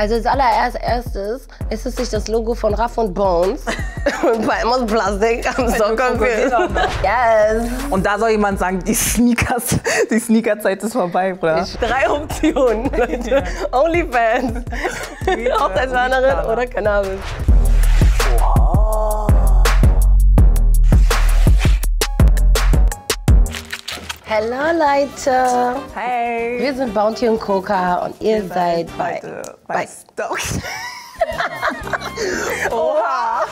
Also als allererstes ist es nicht das Logo von Raff und Bones. Bei immer Plastik am Sockerbild. Yes. Und da soll jemand sagen, die Sneakerzeit ist vorbei, Bruder. 3 Optionen, Leute. OnlyFans, Hochzeitsplanerin oder Cannabis. Hallo Leute. Hey. Wir sind Bounty und Coca und ihr seid bei Stokes. Oha.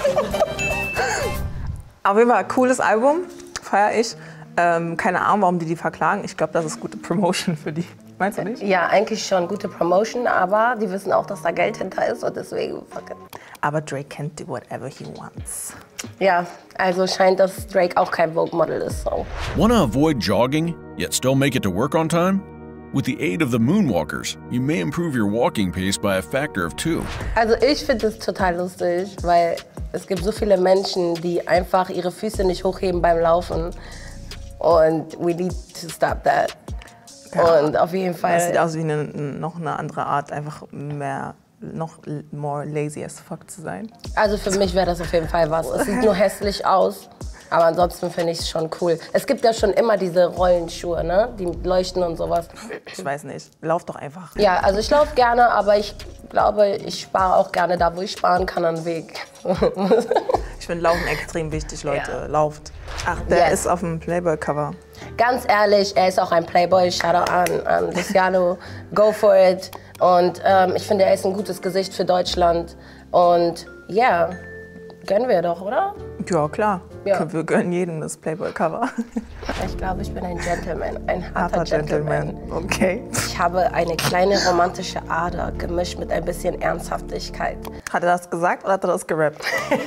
Auf jeden Fall cooles Album, feiere ich. Keine Ahnung, warum die verklagen. Ich glaube, das ist gute Promotion für die. Meinst du nicht? Ja, eigentlich schon gute Promotion, aber die wissen auch, dass da Geld hinter ist und deswegen fuck it. Aber Drake can do whatever he wants. Ja, also scheint, dass Drake auch kein Vogue-Model ist. So. Want to avoid jogging, yet still make it to work on time? With the aid of the Moonwalkers, you may improve your walking pace by a factor of 2. Also ich finde es total lustig, weil es gibt so viele Menschen, die einfach ihre Füße nicht hochheben beim Laufen. Und we need to stop that. Ja. Und auf jeden Fall. Das sieht aus wie noch eine andere Art, einfach noch more lazy as fuck zu sein. Also für mich wäre das auf jeden Fall was. Es sieht nur hässlich aus, aber ansonsten finde ich es schon cool. Es gibt ja schon immer diese Rollenschuhe, ne? Die leuchten und sowas. Ich weiß nicht, lauf doch einfach. Ja, also ich laufe gerne, aber ich glaube, ich spare auch gerne da, wo ich sparen kann, an Weg. Ich finde Laufen extrem wichtig, Leute. Ja. Lauft. Ach, der ist auf dem Playboy-Cover. Ganz ehrlich, er ist auch ein Playboy. Shoutout an Luciano. Go for it. Und ich finde, er ist ein gutes Gesicht für Deutschland. Und ja, yeah, gönnen wir doch, oder? Ja, klar. Ja. Wir gönnen jedem das Playboy-Cover. Ich glaube, ich bin ein Gentleman, ein harter Gentleman. Okay. Ich habe eine kleine romantische Ader, gemischt mit ein bisschen Ernsthaftigkeit. Hat er das gesagt oder hat er das gerappt?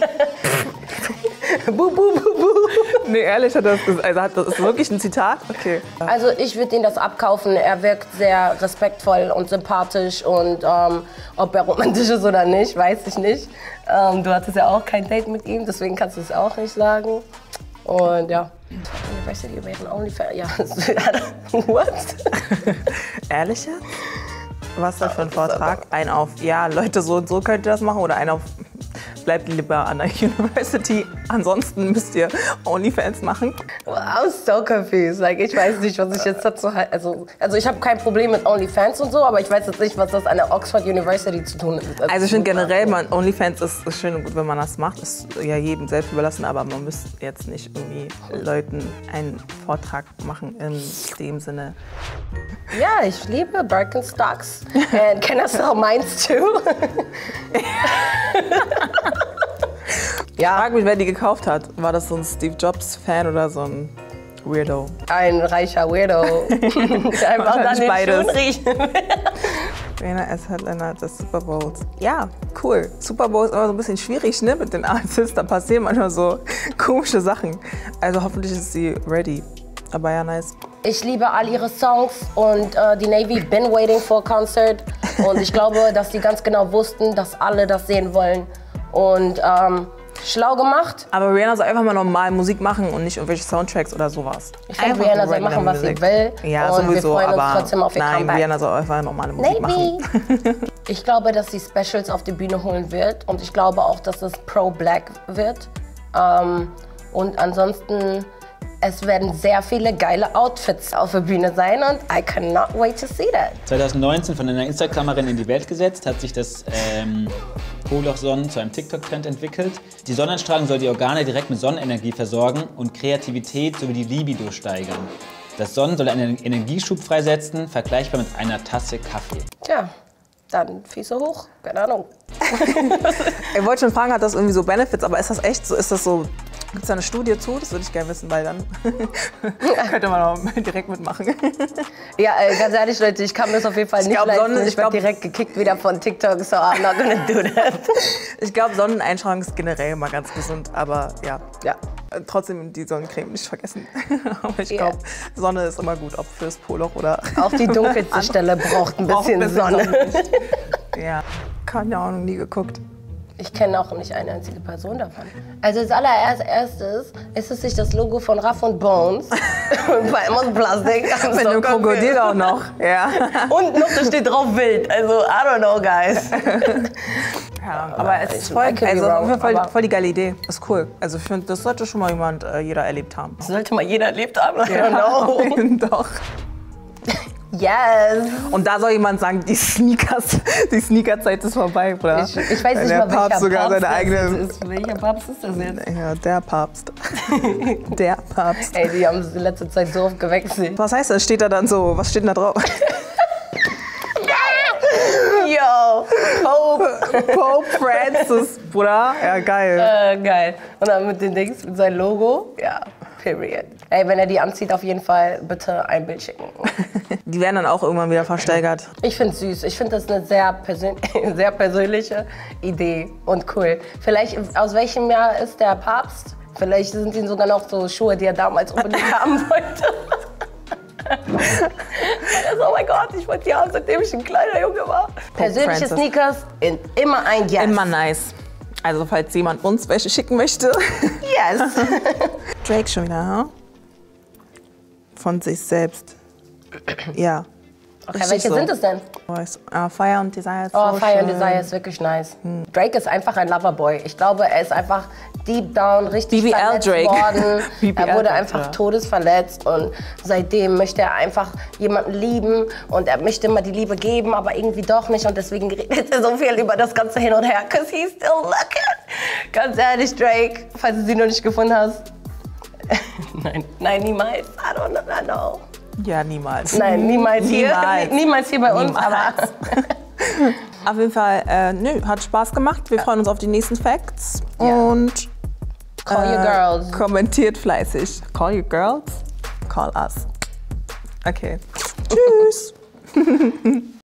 Bu, bu, bu, bu. Nee, ehrlich hat er das gesagt. Also das ist wirklich ein Zitat? Okay. Also ich würde ihm das abkaufen. Er wirkt sehr respektvoll und sympathisch. Und ob er romantisch ist oder nicht, weiß ich nicht. Du hattest ja auch kein Date mit ihm, deswegen kannst du es auch nicht sagen. Und ja. University of OnlyFans. Ja, what? Ehrlich jetzt? Was ist das für ein Vortrag? Ein auf, ja, Leute, so und so könnt ihr das machen oder ein auf, bleibt lieber an der University, ansonsten müsst ihr OnlyFans machen. I'm so confused. Like, ich weiß nicht, was ich jetzt dazu halt. Also ich habe kein Problem mit OnlyFans und so, aber ich weiß jetzt nicht, was das an der Oxford University zu tun hat. Also ich finde generell, OnlyFans ist schön und gut, wenn man das macht. Ist ja jedem selbst überlassen, aber man müsste jetzt nicht irgendwie Leuten einen Vortrag machen in dem Sinne. Ja, ich liebe Birkenstocks. And can I sell mines too? Ja. Ich frage mich, wer die gekauft hat. War das so ein Steve Jobs-Fan oder so ein Weirdo? Ein reicher Weirdo. Der einfach dann den Schuhen riechen will. Rihanna als Headliner des Super Bowls. Ja, cool. Super Bowl ist immer so ein bisschen schwierig, ne, mit den Artists. Da passieren manchmal so komische Sachen. Also hoffentlich ist sie ready. Aber ja, nice. Ich liebe all ihre Songs und die Navy been waiting for a concert. Und ich glaube, dass die ganz genau wussten, dass alle das sehen wollen. Und schlau gemacht. Aber Rihanna soll einfach mal normal Musik machen und nicht irgendwelche Soundtracks oder sowas. Ich finde, Rihanna soll machen, was sie will. Ja, und sowieso, wir freuen uns aber trotzdem auf ihr nein, Comeback. Rihanna soll einfach normale Musik machen. Ich glaube, dass sie Specials auf die Bühne holen wird. Und ich glaube auch, dass es pro-black wird. Und ansonsten, es werden sehr viele geile Outfits auf der Bühne sein und I cannot wait to see that. 2019 von einer Instagramerin in die Welt gesetzt, hat sich das Poloch-Sonnen zu einem TikTok-Trend entwickelt. Die Sonnenstrahlung soll die Organe direkt mit Sonnenenergie versorgen und Kreativität sowie die Libido steigern. Das Sonnen soll einen Energieschub freisetzen, vergleichbar mit einer Tasse Kaffee. Tja, dann Füße hoch, keine Ahnung. Ich wollte schon fragen, hat das irgendwie so Benefits, aber ist das echt so, ist das so, gibt es da eine Studie zu? Das würde ich gerne wissen, weil dann könnte man auch direkt mitmachen. Ja, ganz ehrlich, Leute, ich kann mir das auf jeden Fall nicht leisten. Ich werde direkt gekickt wieder von TikTok, so I'm not gonna do that. Ich glaube, Sonneneinstrahlung ist generell mal ganz gesund, aber ja. Trotzdem die Sonnencreme nicht vergessen. Aber ich glaube, Sonne ist immer gut, ob fürs Poloch oder... Auch die dunkelste Stelle braucht ein bisschen Sonne. Ja, keine Ahnung, nie geguckt. Ich kenne auch nicht eine einzige Person davon. Also als allererstes ist es nicht das Logo von Ruff und Bones. Bei immer Plastik. Mit einem Krokodil auch noch. Ja. Und noch, da steht drauf wild. Also, I don't know, guys. Ja, aber es ist voll, voll die geile Idee. Ist cool. Also ich finde, das sollte schon mal jeder erlebt haben. Das sollte mal jeder erlebt haben. I don't know. Doch. Yes. Und da soll jemand sagen, die Sneakerzeit ist vorbei, Bruder. Ich weiß nicht der mal, welcher Papst sogar Papst seine eigene. das ist. Welcher Papst ist das jetzt? Ja, der Papst. Der Papst. Ey, die haben in letzter Zeit so oft gewechselt. Was heißt das? Steht da dann so? Was steht denn da drauf? Yo, Pope. Pope Francis, Bruder. Ja, geil. Geil. Und dann mit den Dings, mit seinem Logo. Ja, period. Ey, wenn er die anzieht, auf jeden Fall bitte ein Bild schicken. Die werden dann auch irgendwann wieder versteigert. Ich find's süß. Ich finde das eine sehr, sehr persönliche Idee und cool. Vielleicht, aus welchem Jahr ist der Papst? Vielleicht sind ihn sogar noch so Schuhe, die er damals unbedingt haben wollte. Also, oh mein Gott, ich wollte die haben, seitdem ich ein kleiner Junge war. Persönliche Francis. Sneakers sind immer ein Yes. Immer nice. Also falls jemand uns welche schicken möchte. Yes. Drake schon wieder, ha? Von sich selbst. Ja. Okay, Richtig welche so. sind es denn? Fire and Desire. Ist Oh, so Fire and schön. Desire ist wirklich nice. Drake ist einfach ein Loverboy. Ich glaube, er ist einfach deep down richtig BBL verletzt Drake. worden. BBL Er wurde Drake, einfach ja. todesverletzt und seitdem möchte er einfach jemanden lieben und er möchte immer die Liebe geben, aber irgendwie doch nicht und deswegen redet er so viel über das ganze Hin und Her, cause he's still looking. Ganz ehrlich, Drake, falls du sie noch nicht gefunden hast. Nein, niemals. I don't know. Ja, niemals. Nein, niemals hier. Niemals. Niemals hier bei uns. Niemals. Aber Auf jeden Fall, hat Spaß gemacht. Wir freuen uns auf die nächsten Facts. Und call your girls. kommentiert fleißig. Call your girls? Call us. Okay. Tschüss.